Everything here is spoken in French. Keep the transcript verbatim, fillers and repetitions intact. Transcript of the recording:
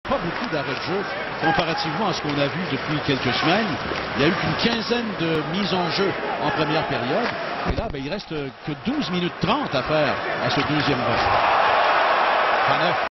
Pas beaucoup d'arrêts de jeu comparativement à ce qu'on a vu depuis quelques semaines. Il y a eu qu'une quinzaine de mises en jeu en première période. Et là, ben, il reste que douze minutes trente à faire à ce deuxième match.